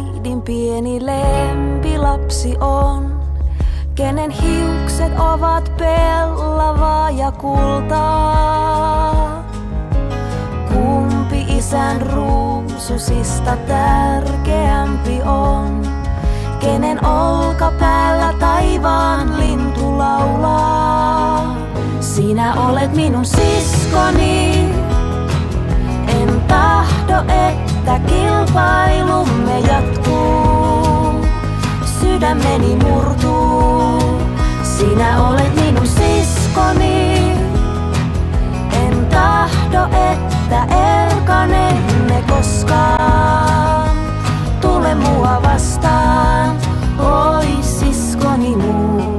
äidin pieni lempilapsi on, kenen hiukset ovat pellavaa ja kultaa. Kumpi isän ruususista tärkeämpi on, kenen olkapäällä taivaan lintu laulaa. Sinä olet minun siskoni, en tahdo, että kilpailumme jatkuu. Sydämeni murtuu, sinä olet minun siskoni. En tahdo, että erkanemme koskaan. Tule mua vastaan, oi siskoni muu.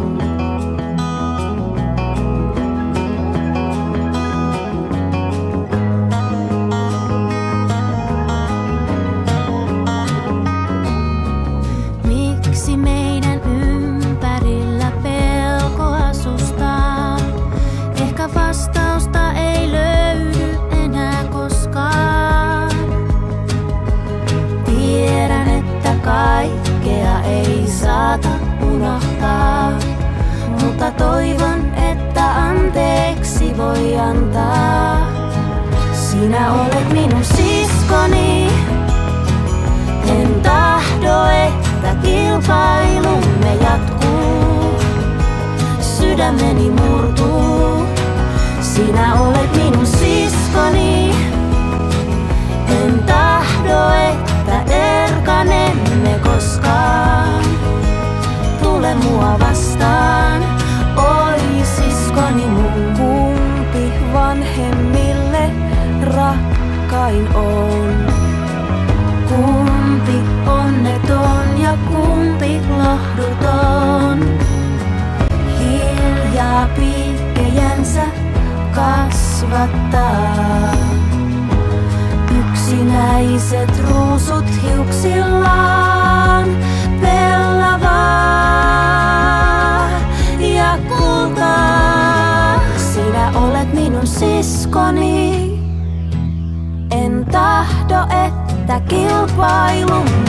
Miksi meidän ympärillä pelko asustaa? Ehkä vastausta ei löydy enää koskaan. Tiedän, että kaikkea ei saata unohtaa, mutta toivon, että anteeksi voi antaa. Sinä olet minun siskoni, en tahdo, että kilpailumme jatkuu. Sydämeni murtuu, sinä olet minun siskoni. En tahdo, että erkanemme koskaan. Tule mua vastaan, oi siskoni mun. Kumpi vanhemmille rakkain on? Kumpi onneton ja kumpi lohduton? Hiljaa piikkejänsä kasvattaa. Yksinäiset ruusut hiuksillaan, pellavaa ja kultaa. Sinä olet minun siskoni, en tahdo, että kilpailumme